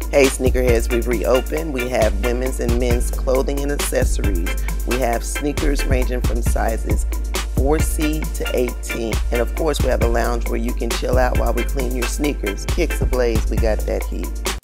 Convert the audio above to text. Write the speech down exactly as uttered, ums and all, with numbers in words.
Hey sneakerheads, we've reopened. We have women's and men's clothing and accessories. We have sneakers ranging from sizes four C to eighteen. And of course we have a lounge where you can chill out while we clean your sneakers. Kickzablaze, we got that heat.